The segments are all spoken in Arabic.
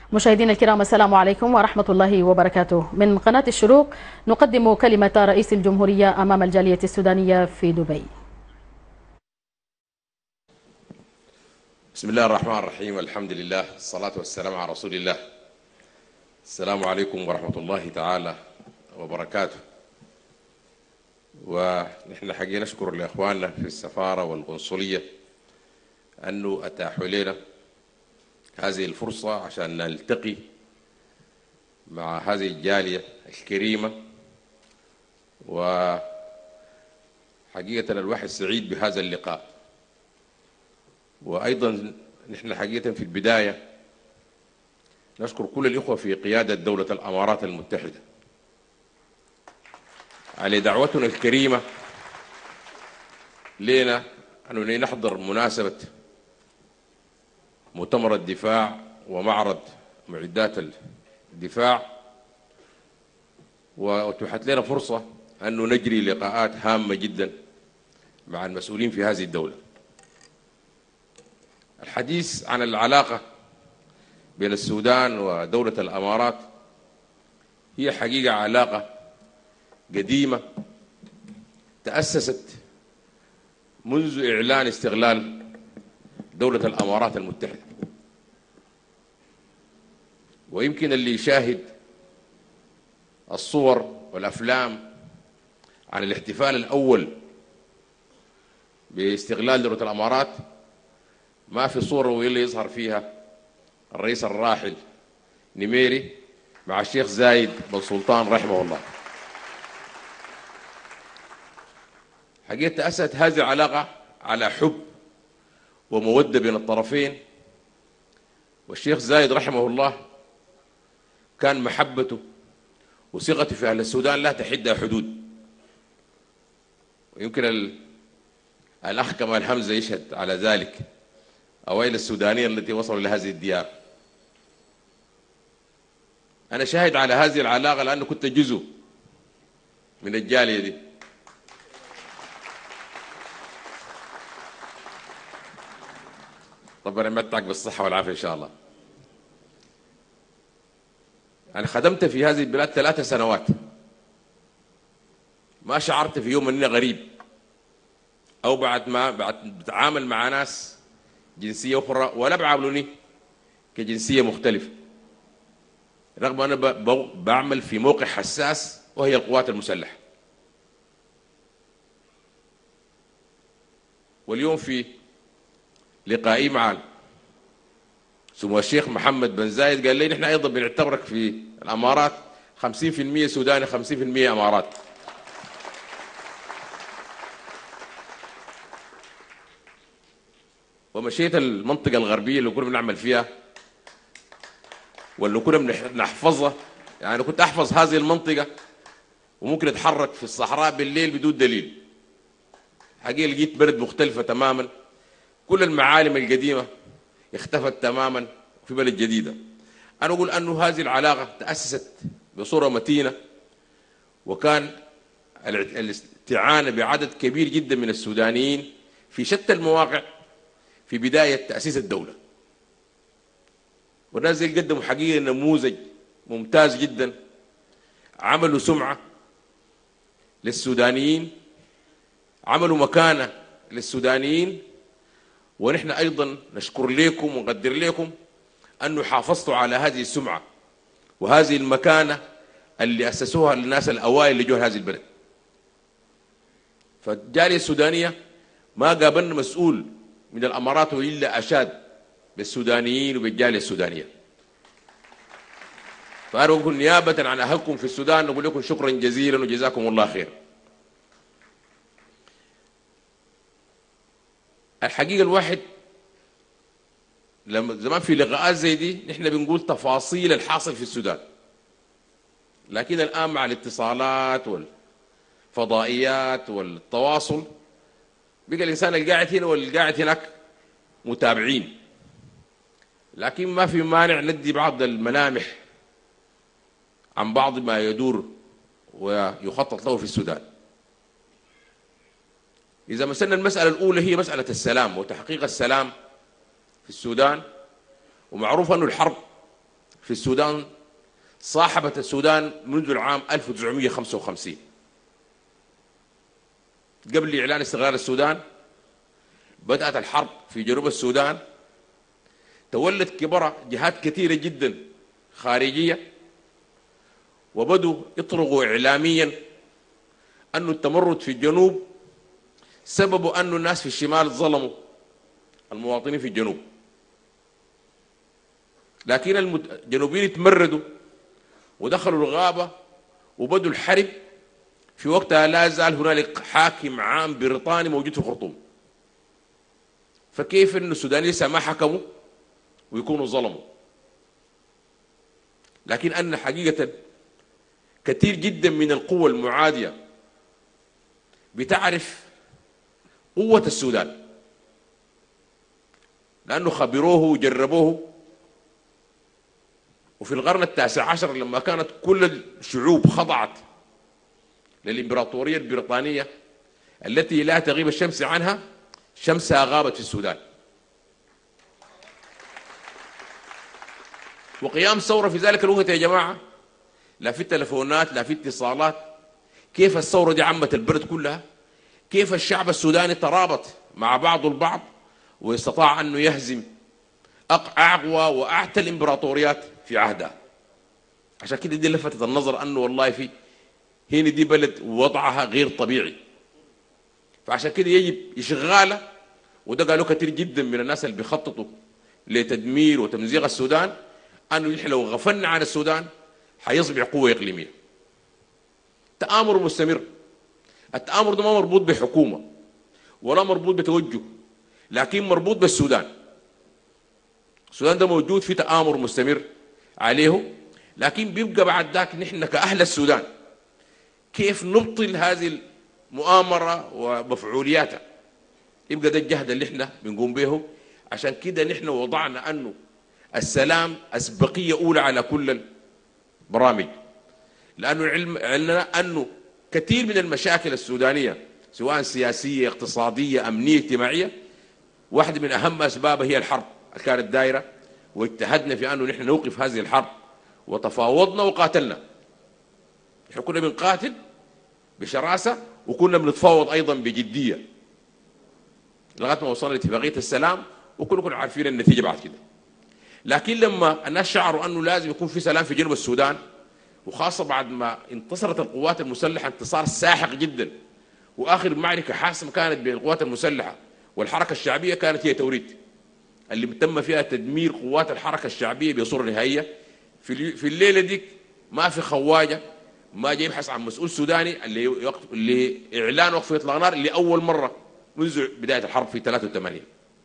مشاهدينا الكرام، السلام عليكم ورحمة الله وبركاته. من قناة الشروق نقدم كلمة رئيس الجمهورية أمام الجالية السودانية في دبي. بسم الله الرحمن الرحيم، الحمد لله، الصلاة والسلام على رسول الله. السلام عليكم ورحمة الله تعالى وبركاته. ونحن حقيقة نشكر لإخواننا في السفارة والقنصلية أنه أتاحوا لنا هذه الفرصة عشان نلتقي مع هذه الجالية الكريمة. وحقيقة الواحد سعيد بهذا اللقاء. وأيضا نحن حقيقة في البداية نشكر كل الإخوة في قيادة دولة الأمارات المتحدة على دعوتنا الكريمة لنا أننا نحضر مناسبة مؤتمر الدفاع ومعرض معدات الدفاع، وأتيحت لنا فرصة أنه نجري لقاءات هامة جدا مع المسؤولين في هذه الدولة. الحديث عن العلاقة بين السودان ودولة الأمارات هي حقيقة علاقة قديمة تأسست منذ إعلان استقلال دولة الأمارات المتحدة. ويمكن اللي يشاهد الصور والأفلام عن الاحتفال الأول باستقلال دولة الأمارات ما في صورة واللي يظهر فيها الرئيس الراحل نميري مع الشيخ زايد بن سلطان رحمه الله. حقيقة تأسست هذه العلاقة على حب ومودة بين الطرفين، والشيخ زايد رحمه الله كان محبته وثقته في أهل السودان لا تحدها حدود. ويمكن الأخ كمال حمزة يشهد على ذلك، أوائل السودانية التي وصلوا لهذه الديار. أنا شاهد على هذه العلاقة لأنه كنت جزء من الجالية دي. ربنا يمتعك بالصحة والعافية إن شاء الله. أنا خدمت في هذه البلاد 3 سنوات، ما شعرت في يوم أني غريب أو بعد بتعامل مع ناس جنسية أخرى ولا بعاملوني كجنسية مختلفة، رغم أنا بعمل في موقع حساس وهي القوات المسلحة. واليوم في لقائي مع سمو الشيخ محمد بن زايد قال لي نحن أيضا بنعتبرك في الأمارات 50% سوداني 50% أمارات. ومشيت المنطقة الغربية اللي كنا بنعمل فيها واللي كنا بنحفظها، يعني كنت أحفظ هذه المنطقة وممكن أتحرك في الصحراء بالليل بدون دليل. حقيقة لقيت بلد مختلفة تماما، كل المعالم القديمة اختفت تماما في بلد جديدة. أنا أقول أنه هذه العلاقة تأسست بصورة متينة، وكان الاستعانة بعدد كبير جدا من السودانيين في شتى المواقع في بداية تأسيس الدولة. والناس دي قدموا حقيقة نموذج ممتاز جدا، عملوا سمعة للسودانيين، عملوا مكانة للسودانيين. ونحن أيضا نشكر لكم ونقدر لكم أنه حافظتوا على هذه السمعة وهذه المكانة اللي أسسوها للناس الأوائل اللي جوا هذه البلد. فالجالية السودانية ما قابلنا مسؤول من الأمارات إلا أشاد بالسودانيين وبالجالية السودانية. فأنا أقول نيابة عن أهلكم في السودان نقول لكم شكرا جزيلا وجزاكم الله خير. الحقيقة الواحد لما زمان في لقاءات زي دي نحن بنقول تفاصيل الحاصل في السودان، لكن الآن مع الاتصالات والفضائيات والتواصل بقى الإنسان القاعد هنا والقاعد هناك متابعين. لكن ما في مانع ندي بعض الملامح عن بعض ما يدور ويخطط له في السودان. إذا مثلنا المسألة الأولى هي مسألة السلام وتحقيق السلام في السودان، ومعروف أن الحرب في السودان صاحبت السودان منذ العام 1955. قبل إعلان استقلال السودان بدأت الحرب في جنوب السودان، تولد كبرى جهات كثيرة جدا خارجية، وبدوا يطرقوا إعلاميا أن التمرد في الجنوب سببوا أن الناس في الشمال ظلموا المواطنين في الجنوب، لكن الجنوبيين تمردوا ودخلوا الغابة وبدوا الحرب. في وقتها لا زال هنالك حاكم عام بريطاني موجود في الخرطوم، فكيف أن السودانيين لسه ما حكموا ويكونوا ظلموا؟ لكن أن حقيقة كثير جدا من القوى المعادية بتعرف قوة السودان، لأنه خبروه وجربوه. وفي القرن ال19 لما كانت كل الشعوب خضعت للإمبراطورية البريطانية التي لا تغيب الشمس عنها، شمسها غابت في السودان. وقيام ثورة في ذلك الوقت يا جماعة، لا في تلفونات لا في اتصالات. كيف الثورة دي عمت البلد كلها، كيف الشعب السوداني ترابط مع بعضه البعض واستطاع أنه يهزم أقوى وأعتى الإمبراطوريات في عهدها. عشان كده دي لفتت النظر أنه والله في هنا دي بلد وضعها غير طبيعي، فعشان كده يجب إشغاله. وده قالوا كثير جدا من الناس اللي بيخططوا لتدمير وتمزيق السودان، أنه نحن لو غفلنا عن السودان حيصبح قوة إقليمية. تآمر مستمر. التآمر ده ما مربوط بحكومة ولا مربوط بتوجه، لكن مربوط بالسودان. السودان ده موجود في تآمر مستمر عليه، لكن بيبقى بعد ذاك نحن كأهل السودان كيف نبطل هذه المؤامرة ومفعولياتها. يبقى ده الجهد اللي احنا بنقوم به. عشان كده نحن وضعنا أنه السلام أسبقية أولى على كل البرامج، لأنه علمنا أنه كثير من المشاكل السودانية سواء سياسية اقتصادية أمنية اجتماعية، واحدة من أهم أسبابها هي الحرب كانت دائرة، واجتهدنا في أنه نحن نوقف هذه الحرب وتفاوضنا وقاتلنا. نحن كنا بنقاتل بشراسة وكنا بنتفاوض أيضا بجدية لغاية ما وصلنا لاتفاقية السلام، وكلكم عارفين النتيجة بعد كده. لكن لما الناس شعروا أنه لازم يكون في سلام في جنوب السودان، وخاصة بعد ما انتصرت القوات المسلحة انتصار ساحق جدا، وآخر معركة حاسمة كانت بين القوات المسلحة والحركة الشعبية كانت هي توريد، اللي تم فيها تدمير قوات الحركة الشعبية بصورة نهائية. في الليلة ديك ما في خواجة ما جاي يبحث عن مسؤول سوداني اللي إعلان وقف إطلاق نار لأول مرة منذ بداية الحرب في 83.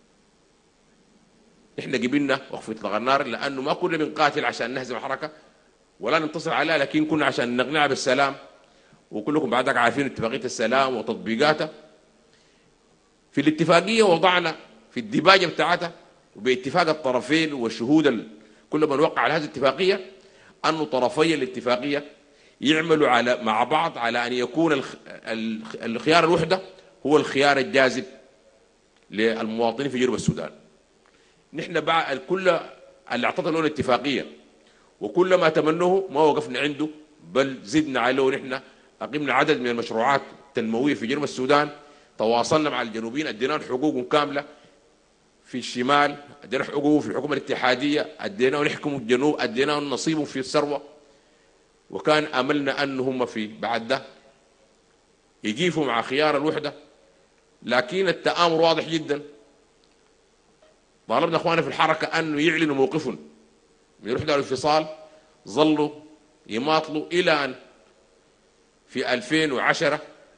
إحنا قبلنا وقف إطلاق النار لأنه ما كنا بنقاتل عشان نهزم الحركة ولا ننتصر عليها، لكن كنا عشان نقنعها بالسلام. وكلكم بعدك عارفين اتفاقية السلام وتطبيقاتها. في الاتفاقية وضعنا في الديباجة بتاعتها وباتفاق الطرفين والشهود كل من وقع على هذه الاتفاقية أن طرفي الاتفاقية يعملوا مع بعض على أن يكون الخيار الوحدة هو الخيار الجاذب للمواطنين في جنوب السودان. نحن بعد كل اللي اعطتنا له الاتفاقية وكل ما تمنوه ما وقفنا عنده، بل زدنا عليه. ونحن أقمنا عدد من المشروعات التنموية في جنوب السودان، تواصلنا مع الجنوبيين، أديناهم حقوقهم كاملة. في الشمال أدينا حقوقه في الحكومة الاتحادية، أديناهم يحكموا الجنوب، أديناهم نصيبهم في الثروة. وكان أملنا أنهم في بعد ده يجيفوا مع خيار الوحدة، لكن التآمر واضح جدا. طالبنا أخواننا في الحركة أنه يعلنوا موقفهم من الوحدة والانفصال، ظلوا يماطلوا إلى أن في 2010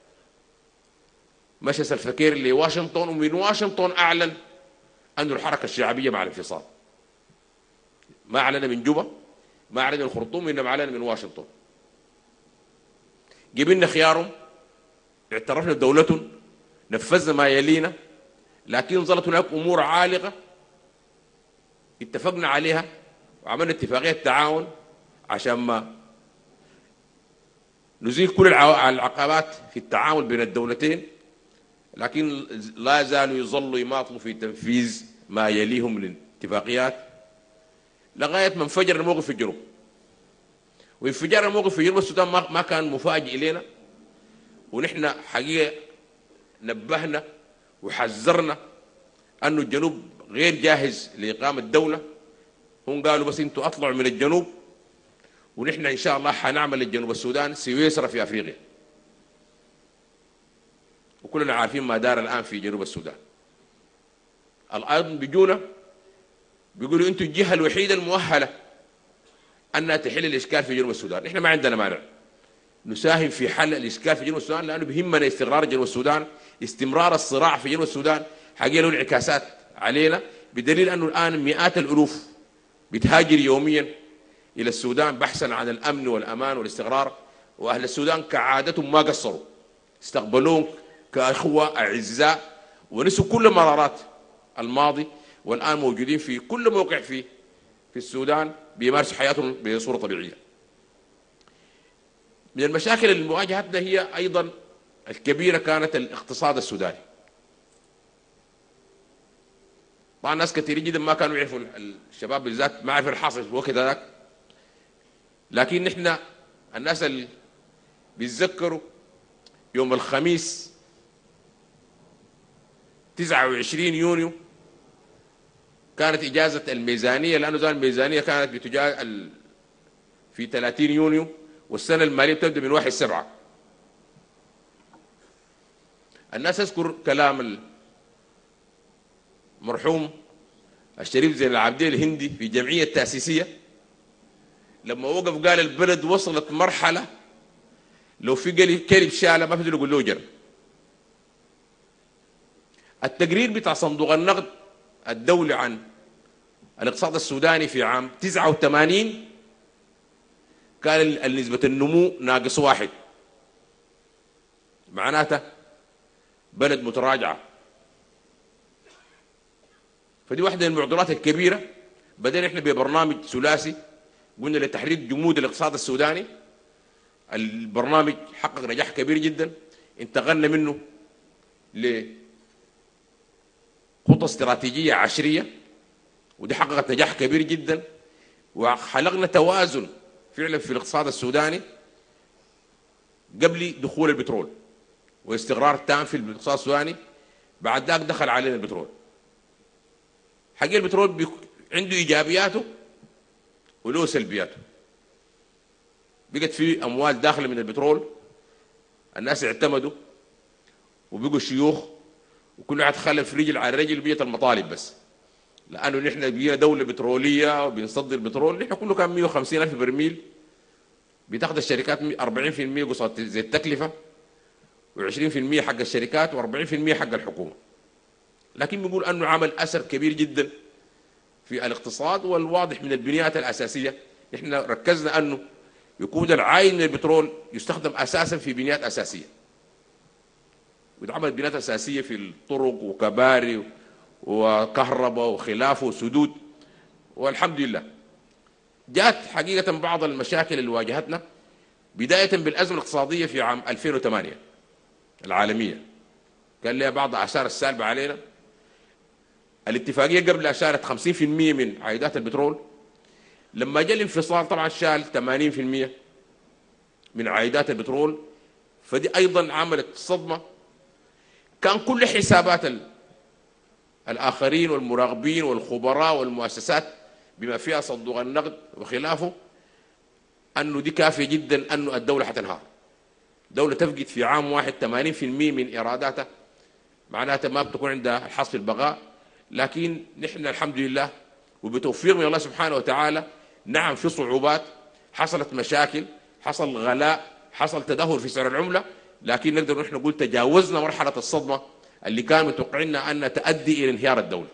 مشى سلفاكير لواشنطن، ومن واشنطن أعلن أن الحركة الشعبية مع الانفصال. ما أعلن من جوبا، ما أعلن من الخرطوم، إنما أعلن من واشنطن. جبنا خيارهم، اعترفنا بدولتهم، نفذنا ما يلينا، لكن ظلت هناك أمور عالقة اتفقنا عليها وعملنا اتفاقية تعاون عشان ما نزيل كل العقبات في التعامل بين الدولتين، لكن لا زالوا يظلوا يماطلوا في تنفيذ ما يليهم من الاتفاقيات. لغاية ما انفجر الموقف في الجنوب. وانفجار الموقف في جنوب السودان ما كان مفاجئ إلينا، ونحن حقيقة نبهنا وحذرنا أنه الجنوب غير جاهز لإقامة دولة. هم قالوا بس انتوا اطلعوا من الجنوب ونحن ان شاء الله حنعمل الجنوب السودان سويسرا في افريقيا. وكلنا عارفين ما دار الان في جنوب السودان. ايضا بيجونا بيقولوا انتوا الجهه الوحيده المؤهله انها تحل الاشكال في جنوب السودان. نحن ما عندنا مانع نساهم في حل الاشكال في جنوب السودان، لانه بيهمنا استقرار جنوب السودان. استمرار الصراع في جنوب السودان حقيقه له انعكاسات علينا، بدليل انه الان مئات الالوف بتهاجر يوميا الى السودان بحثا عن الامن والامان والاستقرار، واهل السودان كعادتهم ما قصروا، استقبلوهم كاخوه اعزاء ونسوا كل مرارات الماضي، والان موجودين في كل موقع في السودان بيمارسوا حياتهم بصوره طبيعيه. من المشاكل اللي واجهتنا هي ايضا الكبيره كانت الاقتصاد السوداني. طبعا ناس كثيرين جدا ما كانوا يعرفوا، الشباب بالذات ما عرفوا الحاصل في الوقت ذاك، لكن نحن الناس اللي بيتذكروا يوم الخميس 29 يونيو كانت إجازة الميزانية، لأنه زمان الميزانية كانت في 30 يونيو والسنة المالية بتبدأ من 1/7. الناس تذكر كلام المرحوم الشريف زين العابدين الهندي في جمعية تأسيسية لما وقف قال البلد وصلت مرحلة لو في كلب شالة ما في يقول له جر. التقرير بتاع صندوق النقد الدولي عن الاقتصاد السوداني في عام 89 كان نسبة النمو -1، معناته بلد متراجعة. فدي واحدة من المعضلات الكبيرة. بدأنا احنا ببرنامج ثلاثي قلنا لتحريك جمود الاقتصاد السوداني. البرنامج حقق نجاح كبير جدا، انتقلنا منه لخطة استراتيجية عشرية، ودي حققت نجاح كبير جدا، وخلقنا توازن فعلا في الاقتصاد السوداني قبل دخول البترول واستقرار تام في الاقتصاد السوداني. بعد ذاك دخل علينا البترول. حقيقة البترول عنده إيجابياته وله سلبياته. بقت في أموال داخلة من البترول، الناس اعتمدوا وبقوا شيوخ، وكل واحد خلف رجل على رجل بيت المطالب بس، لأنه نحن بقينا دولة بترولية وبنصدر بترول. نحن كله كان 150,000 برميل، بتاخذ الشركات 40% قصاد زي التكلفة، و20% حق الشركات، و40% حق الحكومة. لكن بنقول أنه عمل أثر كبير جدا في الاقتصاد، والواضح من البنيات الأساسية نحن ركزنا أنه يكون العائد من البترول يستخدم أساسا في بنيات أساسية، ويتعمل بنيات أساسية في الطرق وكباري وكهرباء وخلافه وسدود. والحمد لله جاءت حقيقة بعض المشاكل اللي واجهتنا بداية بالأزمة الاقتصادية في عام 2008 العالمية، كان لها بعض الآثار السالبة علينا. الاتفاقية قبل أشارت 50% من عائدات البترول، لما جاء الانفصال طبعا شال 80% من عائدات البترول، فدي أيضا عملت صدمة. كان كل حسابات الآخرين والمراقبين والخبراء والمؤسسات بما فيها صندوق النقد وخلافه أنه دي كافية جدا أنه الدولة حتنهار. دولة تفقد في عام واحد 80% من إيراداتها، معناتها ما بتكون عندها الحظ في البقاء. لكن نحن الحمد لله وبتوفيق من الله سبحانه وتعالى، نعم في صعوبات، حصلت مشاكل، حصل غلاء، حصل تدهور في سعر العملة، لكن نقدر نحن نقول تجاوزنا مرحلة الصدمة اللي كان متوقعنا أن تؤدي إلى انهيار الدولة.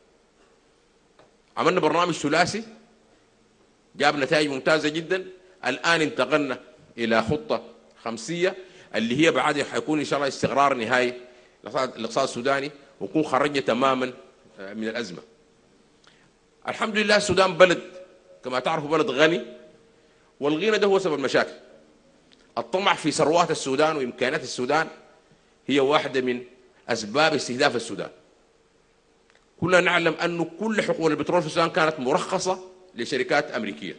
عملنا برنامج ثلاثي جاب نتائج ممتازة جدا. الآن انتقلنا إلى خطة خمسية اللي هي بعد حيكون إن شاء الله استقرار نهائي الاقتصاد السوداني، ونكون خرجنا تماما من الأزمة. الحمد لله السودان بلد كما تعرفوا بلد غني، والغنى ده هو سبب المشاكل. الطمع في ثروات السودان وإمكانات السودان هي واحدة من أسباب استهداف السودان. كلنا نعلم أن كل حقول البترول في السودان كانت مرخصة لشركات أمريكية.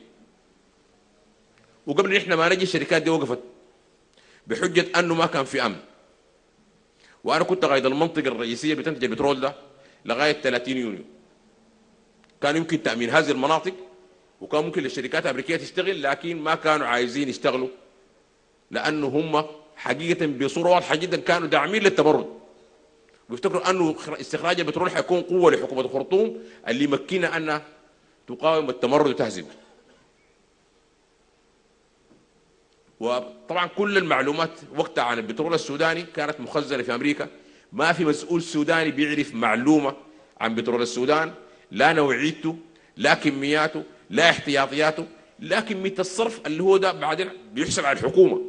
وقبل إحنا ما نجي الشركات دي وقفت بحجة أنه ما كان في أمن. وأنا كنت قايد المنطقة الرئيسية بتنتج البترول ده لغاية 30 يونيو. كان يمكن تأمين هذه المناطق وكان ممكن للشركات الأمريكية تشتغل، لكن ما كانوا عايزين يشتغلوا لأنه هم حقيقة بصورة واضحة جدا كانوا داعمين للتمرد، ويفتكروا أنه استخراج البترول حيكون قوة لحكومة الخرطوم اللي يمكنها أنها تقاوم التمرد وتهزمه. وطبعا كل المعلومات وقتها عن البترول السوداني كانت مخزنة في أمريكا. ما في مسؤول سوداني بيعرف معلومة عن بترول السودان، لا نوعيته، لا كمياته، لا احتياطياته، لا كمية الصرف اللي هو ده بعدين بيحسب على الحكومة.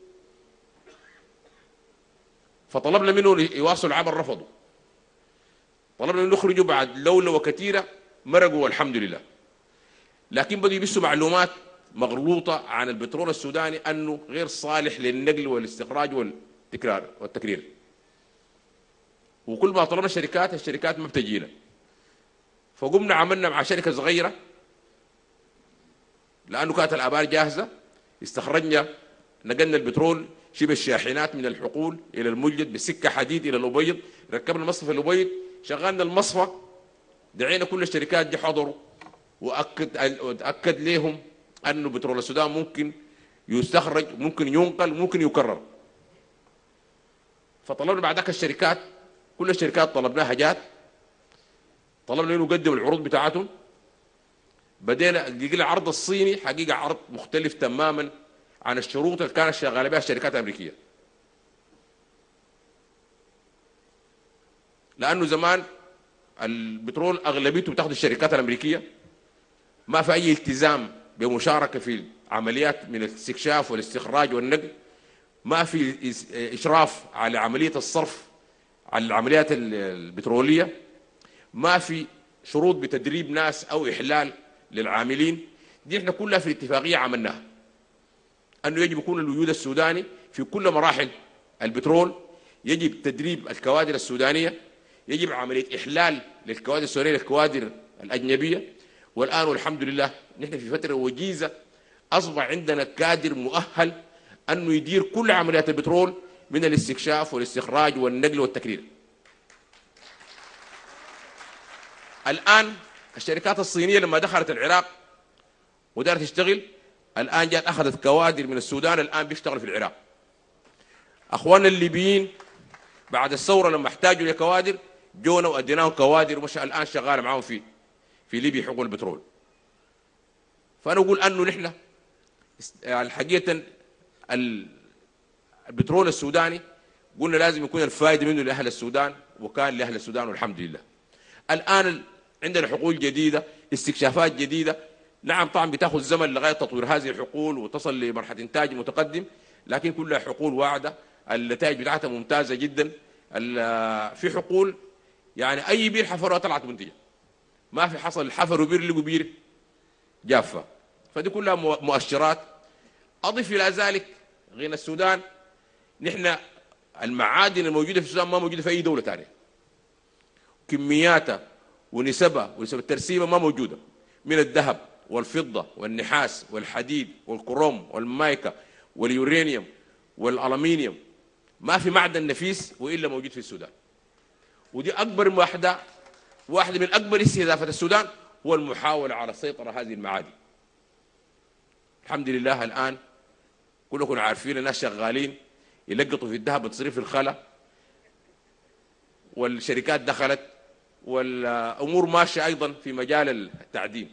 فطلبنا منه يواصلوا العمل، رفضوا. طلبنا منه يخرجوا بعد لولة وكثيرة، مرقوا والحمد لله. لكن بدوا يبثوا معلومات مغلوطة عن البترول السوداني أنه غير صالح للنقل والاستخراج والتكرير. وكل ما طلبنا الشركات ما بتجينا. فقمنا عملنا مع شركة صغيرة لأنه كانت الآبار جاهزة، استخرجنا نقلنا البترول شبه الشاحنات من الحقول إلى الملجد بسكة حديد إلى الأبيض، ركبنا مصفى الأبيض، شغلنا المصفى، دعينا كل الشركات دي حضروا وأكد لهم أنه بترول السودان ممكن يستخرج، ممكن ينقل، ممكن يكرر. فطلبنا بعد ذاك الشركات، كل الشركات طلبناها جات، طلبنا انه يقدموا العروض بتاعتهم. بدينا لقينا العرض الصيني حقيقه عرض مختلف تماما عن الشروط اللي كانت شغاله بها الشركات الامريكيه. لانه زمان البترول اغلبيته بتاخذ الشركات الامريكيه، ما في اي التزام بمشاركه في عمليات من الاستكشاف والاستخراج والنقل، ما في اشراف على عمليه الصرف على العمليات البتروليه، ما في شروط بتدريب ناس او احلال للعاملين. دي احنا كلها في الاتفاقيه عملناها، انه يجب يكون الوجود السوداني في كل مراحل البترول، يجب تدريب الكوادر السودانيه، يجب عمليه احلال للكوادر السودانيه للكوادر الاجنبيه. والان والحمد لله نحن في فتره وجيزه اصبح عندنا كادر مؤهل انه يدير كل عمليات البترول من الاستكشاف والاستخراج والنقل والتكرير. الآن الشركات الصينية لما دخلت العراق ودارت تشتغل، الآن جات أخذت كوادر من السودان، الآن بيشتغلوا في العراق. أخواننا الليبيين بعد الثورة لما احتاجوا لكوادر جونا وأديناهم كوادر، ومش الآن شغال معاهم في ليبيا حقول البترول. فأنا أقول أنه نحن الحقيقة البترول السوداني قلنا لازم يكون الفائدة منه لأهل السودان، وكان لأهل السودان والحمد لله. الآن عندنا حقول جديدة، استكشافات جديدة. نعم طبعا بتاخذ زمن لغاية تطوير هذه الحقول وتصل لمرحلة إنتاج متقدم، لكن كلها حقول واعدة، النتائج بتاعتها ممتازة جدا. في حقول يعني أي بير حفروها طلعت منتجة، ما في حصل حفروا بير لقوا بير جافة. فدي كلها مؤشرات. أضف إلى ذلك غير السودان، نحن المعادن الموجودة في السودان ما موجودة في أي دولة ثانية، كمياتها ونسبها ونسب الترسيبة ما موجودة، من الذهب والفضة والنحاس والحديد والكروم والمايكا واليورانيوم والألمنيوم، ما في معدن نفيس وإلا موجود في السودان. ودي أكبر واحدة من أكبر استهدافات السودان هو المحاولة على السيطرة هذه المعادن. الحمد لله الآن كلكم عارفين الناس شغالين يلقطوا في الذهب بتصريف الخلا، والشركات دخلت، والأمور ماشية أيضا في مجال التعدين.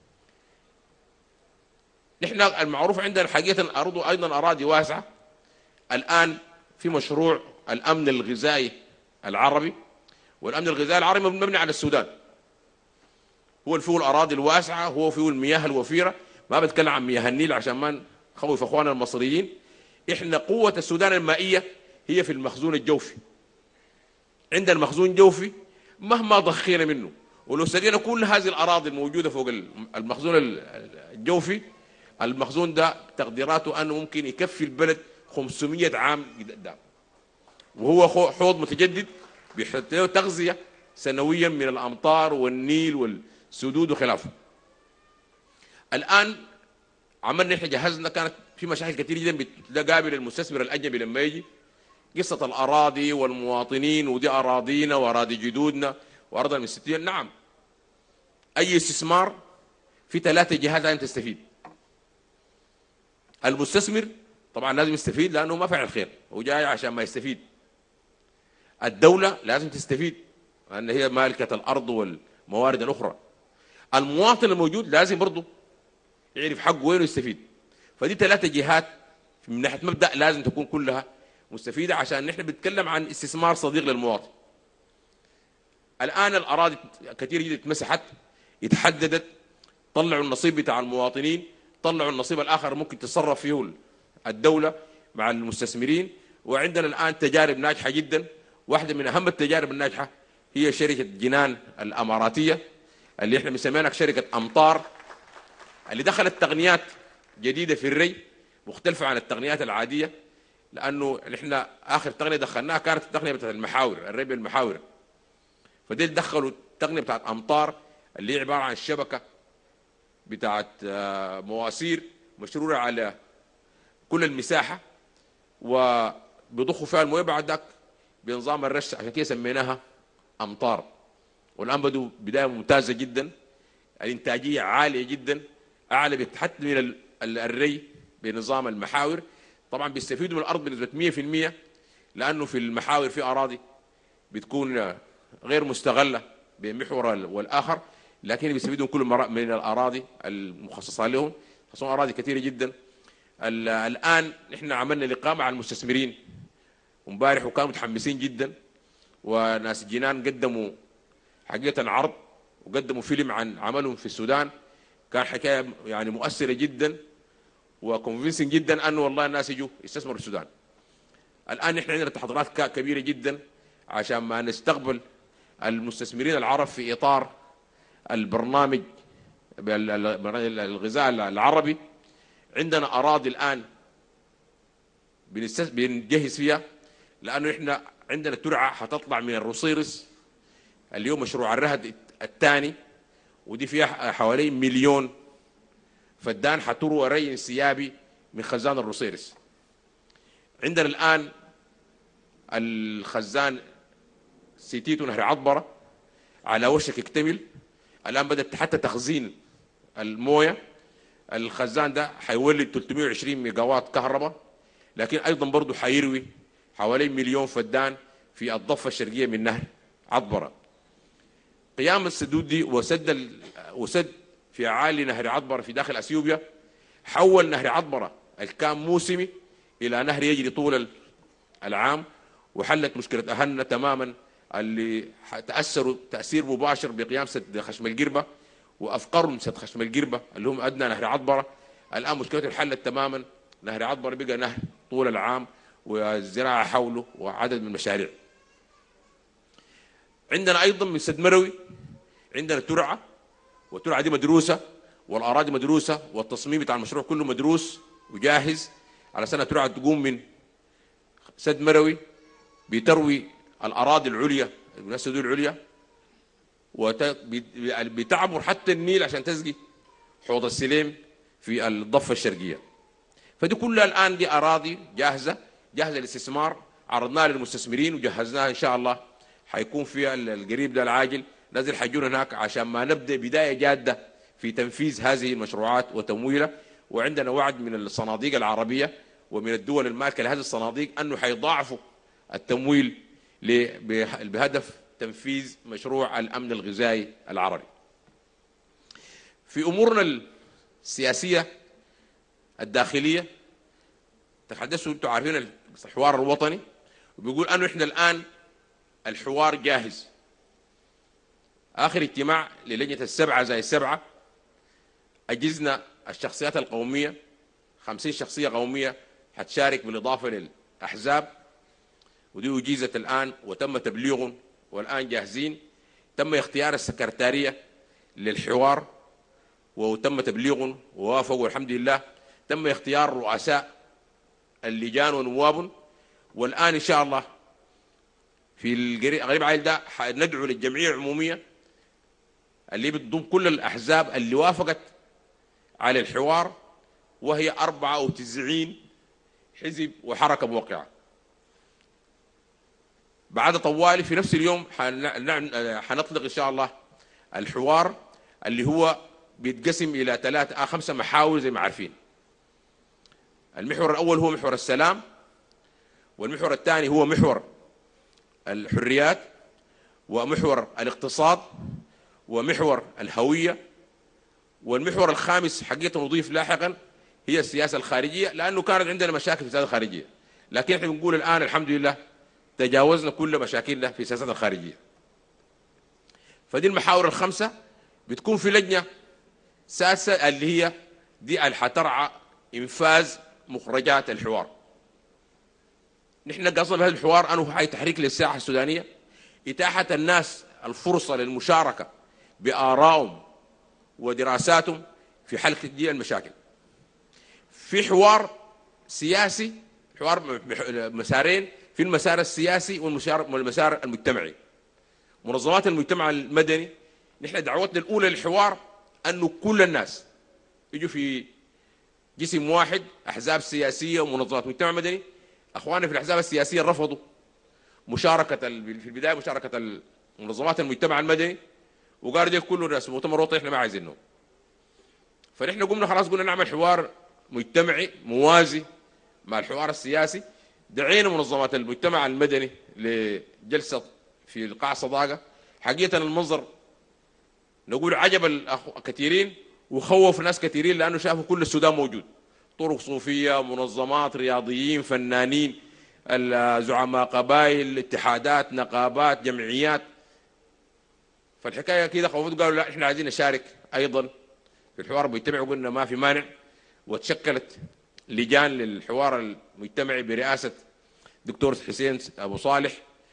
نحن المعروف عندنا حقيقة أيضا أراضي واسعة. الآن في مشروع الأمن الغذائي العربي، والأمن الغذائي العربي مبني على السودان، هو فيه الأراضي الواسعة، هو فيه المياه الوفيرة. ما بتكلم عن مياه النيل عشان ما نخوف أخواننا المصريين. إحنا قوة السودان المائية هي في المخزون الجوفي. عندنا مخزون جوفي مهما ضخينا منه، ولو سقينا كل هذه الأراضي الموجودة فوق المخزون الجوفي، المخزون ده تقديراته أنه ممكن يكفي البلد 500 عام قدام، وهو حوض متجدد بيحط له تغذية سنويا من الأمطار والنيل والسدود وخلافه. الآن عملنا إحنا جهزنا، كانت في مشاكل كثير جدا بتقابل المستثمر الأجنبي لما يجي، قصة الأراضي والمواطنين، ودي أراضينا وأراضي جدودنا وأرضنا من 60. نعم، أي استثمار في 3 جهات لازم تستفيد. المستثمر طبعا لازم يستفيد لأنه ما فعل خير، هو جاي عشان ما يستفيد. الدولة لازم تستفيد لأن هي مالكة الأرض والموارد الأخرى. المواطن الموجود لازم برضه يعرف حقه وين يستفيد. فدي 3 جهات من ناحية مبدأ لازم تكون كلها مستفيدة، عشان نحن بنتكلم عن استثمار صديق للمواطن. الآن الأراضي كثير جدا اتمسحت، اتحددت، طلعوا النصيب بتاع المواطنين، طلعوا النصيب الآخر ممكن تتصرف فيه الدولة مع المستثمرين. وعندنا الآن تجارب ناجحة جدا. واحدة من أهم التجارب الناجحة هي شركة جنان الأماراتية اللي احنا بنسميها شركة أمطار، اللي دخلت تقنيات جديدة في الري مختلفة عن التقنيات العادية، لأنه احنا آخر تقنية دخلناها كانت التقنية بتاعت المحاور، الري بالمحاور. فدي دخلوا التقنية بتاعت أمطار اللي هي عبارة عن شبكة بتاعت مواسير مشرورة على كل المساحة، وبيضخوا فيها المويه بعد ذاك بنظام الرش، عشان كده سميناها أمطار. والآن بدوا بداية ممتازة جدا، الإنتاجية عالية جدا، أعلى حتى من الري بنظام المحاور. طبعا بيستفيدوا من الأرض بنسبة 100%، لأنه في المحاور في أراضي بتكون غير مستغلة بمحور والآخر، لكن بيستفيدوا كل من الأراضي المخصصة لهم، خصوصا أراضي كثيرة جدا. الآن نحن عملنا لقاء مع المستثمرين امبارح وكانوا متحمسين جدا، وناس جنان قدموا حقيقة عرض وقدموا فيلم عن عملهم في السودان، كان حكاية يعني مؤثرة جدا وكونفينسنج جدا أنه والله الناس يجوا يستثمروا في السودان. الآن نحن عندنا تحضيرات كبيرة جدا عشان ما نستقبل المستثمرين العرب في إطار البرنامج الغذاء العربي. عندنا أراضي الآن بنجهز فيها، لأنه إحنا عندنا ترعة حتطلع من الروسيرس اليوم، مشروع الرهد الثاني، ودي فيها حوالي 1,000,000 فدان حتروى ري انسيابي من خزان الروسيرس. عندنا الآن الخزان سيتيتو نهر عطبرة على وشك يكتمل، الآن بدأت حتى تخزين المويه. الخزان ده حيولد 320 ميجا واط كهرباء، لكن أيضا برضه حيروي حوالي 1,000,000 فدان في الضفة الشرقية من نهر عطبرة. قيام السدود دي وسد في أعالي نهر عطبرة في داخل أثيوبيا حول نهر عطبرة الكان موسمي إلى نهر يجري طول العام، وحلت مشكلة أهلنا تماما اللي تأثروا تأثير مباشر بقيام سد خشم القربة وأفقرهم سد خشم القربة اللي هم أدنى نهر عطبرة. الآن مشكلته حلت تماما، نهر عطبرة بقى نهر طول العام والزراعة حوله وعدد من المشاريع. عندنا أيضا من سد مروي عندنا ترعة، والترعة دي مدروسة والأراضي مدروسة والتصميم بتاع المشروع كله مدروس وجاهز على سنة ترعة تقوم من سد مروي بتروي الأراضي العليا السدود العليا وبتعبر حتى النيل عشان تسقي حوض السليم في الضفة الشرقية. فدي كلها الآن دي أراضي جاهزة للاستثمار، عرضناها للمستثمرين وجهزناها إن شاء الله حيكون فيها القريب ده العاجل نازل حيجونا هناك عشان ما نبدأ بداية جادة في تنفيذ هذه المشروعات وتمويلها. وعندنا وعد من الصناديق العربية ومن الدول المالكة لهذه الصناديق أنه حيضاعفوا التمويل بهدف تنفيذ مشروع الأمن الغذائي العربي. في أمورنا السياسية الداخلية تحدثوا أنتم عارفين الحوار الوطني، وبيقول أنه إحنا الآن الحوار جاهز. آخر اجتماع للجنة 7+7 أجزنا الشخصيات القومية 50 شخصية قومية حتشارك بالإضافة للأحزاب، ودي أجيزت الآن وتم تبليغهم والآن جاهزين. تم اختيار السكرتارية للحوار وتم تبليغهم ووافقوا الحمد لله. تم اختيار رؤساء اللجان ونواب، والآن إن شاء الله في القريب عايل ده ندعو للجمعية العمومية اللي بتضم كل الأحزاب اللي وافقت على الحوار، وهي 94 حزب وحركة موقعة. بعد طوالي في نفس اليوم حنطلق إن شاء الله الحوار اللي هو بيتقسم إلى 5 محاور زي ما عارفين. المحور الأول هو محور السلام، والمحور الثاني هو محور الحريات، ومحور الاقتصاد، ومحور الهوية، والمحور الخامس حقيقة نضيف لاحقا هي السياسة الخارجية، لأنه كانت عندنا مشاكل في السياسة الخارجية، لكن احنا بنقول الآن الحمد لله تجاوزنا كل مشاكلنا في السياسة الخارجية. فدي المحاور ال5 بتكون في لجنة ساسة اللي هي دي اللي حترعى إنفاذ مخرجات الحوار. نحن قصدنا بهذا الحوار أنه هي تحريك للساحة السودانية، إتاحة الناس الفرصة للمشاركة بآرائهم ودراساتهم في حل دي المشاكل. في حوار سياسي، حوار مسارين، في المسار السياسي والمسار المجتمعي. منظمات المجتمع المدني نحن دعوتنا الأولى للحوار أنه كل الناس يجوا في جسم واحد، أحزاب سياسية ومنظمات مجتمع مدني. أخواننا في الأحزاب السياسية رفضوا مشاركة في البداية مشاركة منظمات المجتمع المدني، وقالوا دي كله ناس مؤتمر وطني احنا ما عايزينه. فنحن قمنا خلاص قلنا نعمل حوار مجتمعي موازي مع الحوار السياسي. دعينا منظمات المجتمع المدني لجلسة في قاع صداقة. حقيقة المنظر نقول عجب كثيرين وخوف ناس كثيرين، لأنه شافوا كل السودان موجود، طرق صوفية، منظمات، رياضيين، فنانين، زعماء قبائل، اتحادات، نقابات، جمعيات. فالحكاية كده خوفت، قالوا لا احنا عايزين نشارك أيضا في الحوار المجتمعي، وقلنا ما في مانع. وتشكلت لجان للحوار المجتمعي برئاسة دكتور حسين أبو صالح،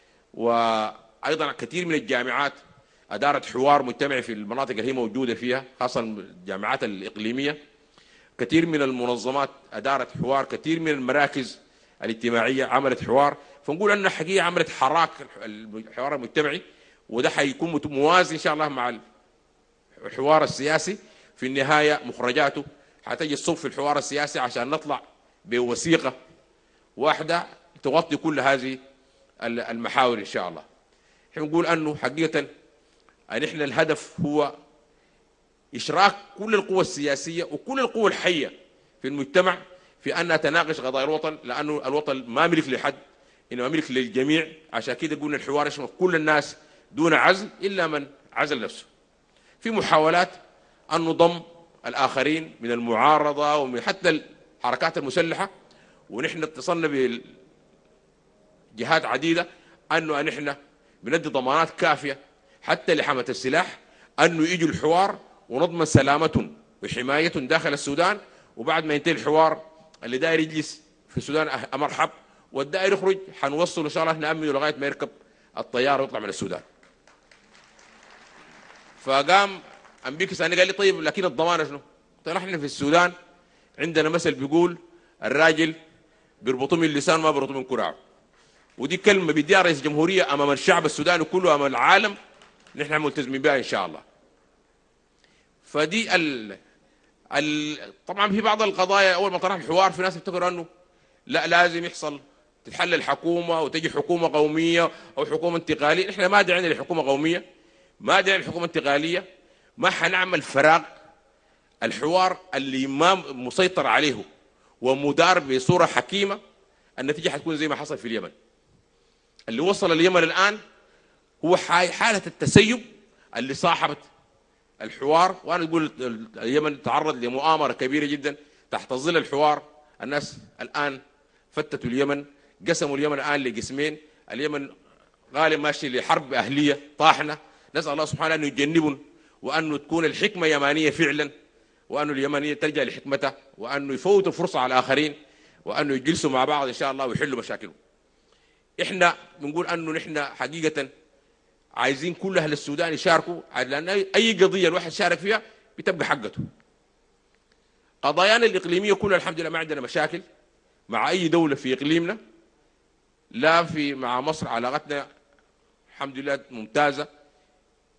وأيضا كثير من الجامعات أدارت حوار مجتمعي في المناطق اللي هي موجودة فيها، خاصة الجامعات الإقليمية. كثير من المنظمات أدارت حوار، كثير من المراكز الاجتماعية عملت حوار. فنقول أن حقيقة عملت حراك الحوار المجتمعي، وده حيكون موازي إن شاء الله مع الحوار السياسي. في النهاية مخرجاته حتجي الصف في الحوار السياسي عشان نطلع بوثيقة واحدة تغطي كل هذه المحاور إن شاء الله. احنا نقول أنه حقيقة أن احنا الهدف هو إشراك كل القوى السياسية وكل القوى الحية في المجتمع في أن نتناقش قضايا الوطن، لأنه الوطن ما ملك لحد، إنما ملك للجميع. عشان كده قلنا الحوار يشمل كل الناس دون عزل إلا من عزل نفسه. في محاولات أن نضم الآخرين من المعارضة ومن حتى الحركات المسلحة، ونحن اتصلنا بجهات عديدة أنه نحن بندي ضمانات كافية حتى لحملة السلاح أنه يجوا الحوار ونضمن سلامتهم وحمايتهم داخل السودان. وبعد ما ينتهي الحوار اللي داير يجلس في السودان مرحب، والداير يخرج حنوصل إن شاء الله نأمنه لغاية ما يركب الطيارة ويطلع من السودان. فقام أمبيك ثاني قال لي طيب لكن الضمان شنو؟ قلت له احنا في السودان عندنا مثل بيقول الراجل بيربطوه من اللسان ما بيربطوه من كراعه، ودي كلمة بيديها رئيس الجمهورية أمام الشعب السوداني كله أمام العالم، نحن ملتزمين بها إن شاء الله. فدي طبعا في بعض القضايا أول ما طرح الحوار في ناس يفتكروا أنه لا لازم يحصل تتحل الحكومة وتجي حكومة قومية أو حكومة انتقالية. نحن ما دعينا لحكومة قومية، ما دعينا لحكومة انتقالية، ما حنعمل فراغ. الحوار اللي ما مسيطر عليه ومدار بصورة حكيمة النتيجة حتكون زي ما حصل في اليمن. اللي وصل اليمن الآن هو حالة التسيب اللي صاحبت الحوار. وأنا أقول اليمن تعرض لمؤامرة كبيرة جدا تحت ظل الحوار. الناس الآن فتتوا اليمن، قسموا اليمن الآن لقسمين. اليمن غالبا ماشي لحرب أهلية طاحنة. نسأل الله سبحانه أن يجنبهم، وأنه تكون الحكمة يمانية فعلا، وأنه اليمنية ترجع لحكمتها، وأنه يفوتوا الفرصة على الآخرين، وأنه يجلسوا مع بعض إن شاء الله ويحلوا مشاكلهم. إحنا بنقول أنه نحن حقيقة عايزين كل أهل السودان يشاركوا، لأن أي قضية الواحد شارك فيها بتبقى حقته. قضايانا الإقليمية كلها الحمد لله ما عندنا مشاكل مع أي دولة في إقليمنا، لا مع مصر علاقتنا الحمد لله ممتازة.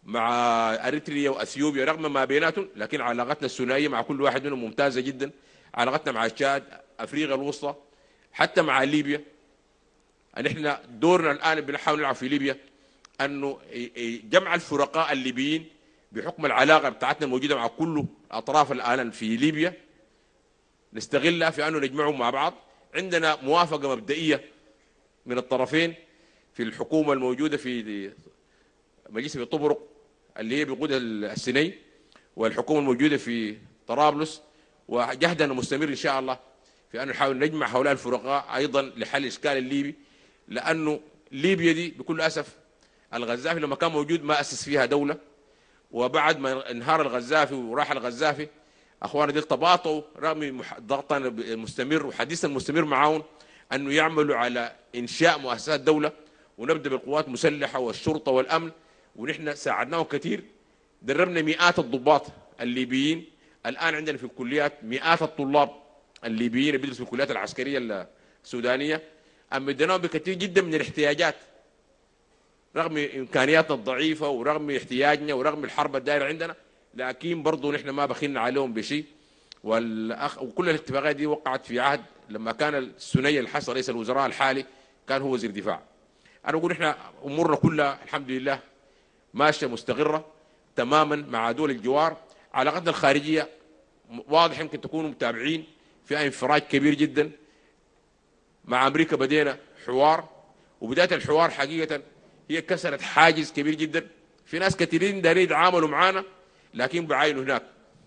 مع اريتريا واثيوبيا رغم ما بيناتهم، لكن علاقتنا الثنائيه مع كل واحد منهم ممتازه جدا. علاقتنا مع تشاد، افريقيا الوسطى، حتى مع ليبيا. ان احنا دورنا الان بنحاول نلعب في ليبيا انه جمع الفرقاء الليبيين بحكم العلاقه بتاعتنا الموجوده مع كل اطراف الان في ليبيا، نستغلها في انه نجمعهم مع بعض. عندنا موافقه مبدئيه من الطرفين في الحكومه الموجوده في مجلس في طبرق اللي هي بقودها السني، والحكومه الموجوده في طرابلس، وجهدنا مستمر ان شاء الله في ان نحاول نجمع هؤلاء الفرقاء ايضا لحل الاشكال الليبي. لانه ليبيا دي بكل اسف الغزافي لما كان موجود ما اسس فيها دوله، وبعد ما انهار الغزافي وراح الغزافي اخواننا دي تباطؤوا رغم ضغطنا المستمر وحديثنا المستمر معاهم انه يعملوا على انشاء مؤسسات دوله، ونبدا بالقوات المسلحه والشرطه والامن، ونحن ساعدناهم كثير. دربنا مئات الضباط الليبيين، الان عندنا في الكليات مئات الطلاب الليبيين بيدرسوا في الكليات العسكريه السودانيه، امدناهم بكثير جدا من الاحتياجات رغم امكانياتنا الضعيفه ورغم احتياجنا ورغم الحرب الدائره عندنا، لكن برضه نحن ما بخلنا عليهم بشيء. وكل الاتفاقات دي وقعت في عهد لما كان السني الحسن رئيس الوزراء الحالي كان هو وزير دفاع. انا بقول احنا امورنا كلها الحمد لله ماشيه مستقره تماما مع دول الجوار. علاقتنا الخارجيه واضح يمكن تكونوا متابعين فيها انفراج كبير جدا. مع امريكا بدينا حوار، وبدايه الحوار حقيقه هي كسرت حاجز كبير جدا. في ناس كثيرين دارين يتعاملوا معانا لكن بعاينوا هناك.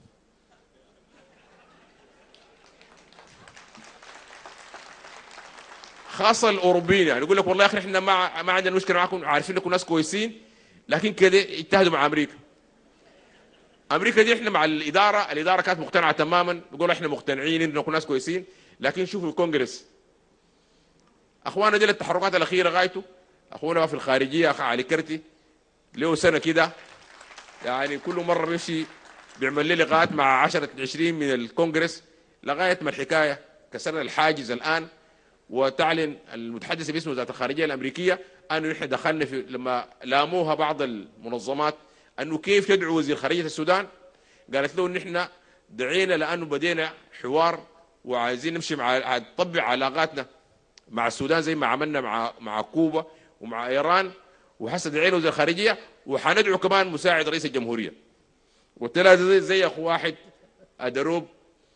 خاصه الاوروبيين يعني يقول لك والله يا اخي احنا ما عندنا مشكله معاكم، عارفين انكم ناس كويسين، لكن كده اجتهدوا مع امريكا. امريكا دي احنا مع الاداره كانت مقتنعه تماما، بيقولوا احنا مقتنعين انكم ناس كويسين، لكن شوفوا الكونغرس اخوانا دي التحركات الاخيره غايته. اخونا في الخارجيه اخ علي كرتي له سنه كده يعني كل مره بيمشي بيعمل لي لقاءات مع 10 20 من الكونغرس لغايه ما الحكايه كسرنا الحاجز الان. وتعلن المتحدث باسم وزاره الخارجيه الامريكيه انه نحن دخلنا في لما لاموها بعض المنظمات انه كيف يدعو وزير خارجيه السودان، قالت له ان احنا دعينا لانه بدينا حوار وعايزين نمشي مع نطبع علاقاتنا مع السودان زي ما عملنا مع كوبا ومع ايران، وحسب دعينا وزير الخارجيه وحندعو كمان مساعد رئيس الجمهوريه. قلت لها زي اخو واحد ادروب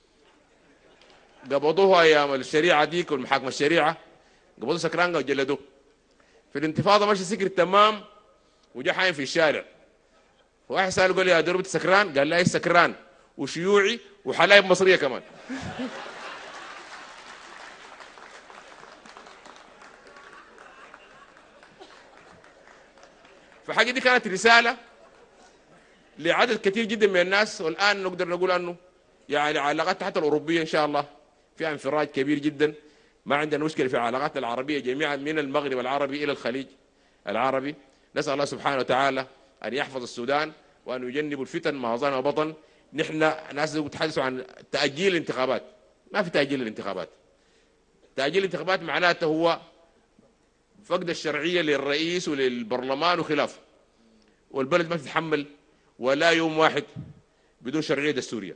قبضوه ايام الشريعه ديك والمحاكمه الشريعه، قبضوه سكران وجلدوه في الانتفاضه ماشي سكر تمام وجا حايم في الشارع. واحد ساله قال لي يا ادروب سكران؟ قال لا ايش سكران وشيوعي وحلايب مصريه كمان. فحاجه دي كانت رساله لعدد كثير جدا من الناس، والان نقدر نقول انه يعني علاقاتنا حتى الاوروبيه ان شاء الله فيها انفراج كبير جدا. ما عندنا مشكله في علاقاتنا العربيه جميعا من المغرب العربي الى الخليج العربي. نسال الله سبحانه وتعالى ان يحفظ السودان وان يجنب الفتن ما ظن وبطن. نحن ناس بتحدثوا عن تاجيل الانتخابات، ما في تاجيل الانتخابات. تاجيل الانتخابات معناته هو فقد الشرعيه للرئيس وللبرلمان وخلافه، والبلد ما تتحمل ولا يوم واحد بدون شرعيه دستوريه.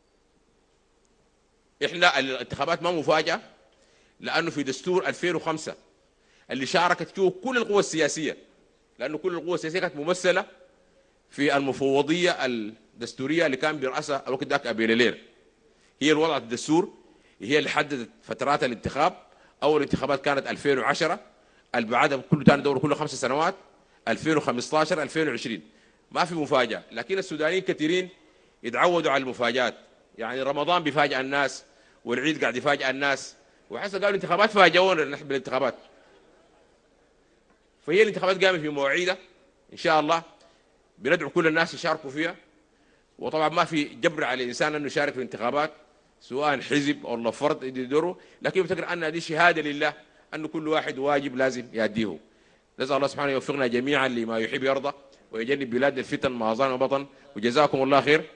احنا الانتخابات ما مفاجاه، لانه في دستور 2005 اللي شاركت فيه كل القوى السياسيه، لانه كل القوى السياسيه كانت ممثله في المفوضيه الدستوريه اللي كان براسها الوقت ذاك ابي ليلير، هي اللي وضعت الدستور، هي اللي حددت فترات الانتخاب. اول انتخابات كانت 2010 اللي بعدها كل ثاني دوره كل 5 سنوات 2015 2020. ما في مفاجاه، لكن السودانيين كثيرين يتعودوا على المفاجات. يعني رمضان بيفاجئ الناس والعيد قاعد يفاجئ الناس، وحسب قالوا الانتخابات فاجئونا نحن بالانتخابات. فهي الانتخابات قامت في مواعيدها ان شاء الله، بندعو كل الناس يشاركوا فيها. وطبعا ما في جبر على الانسان انه يشارك في الانتخابات سواء حزب او فرد يدي دوره، لكن بفكر ان هذه شهاده لله انه كل واحد واجب لازم يأديه. نسال الله سبحانه يوفقنا جميعا لما يحب يرضى ويجنب بلاد الفتن ما ظن وبطن، وجزاكم الله خير.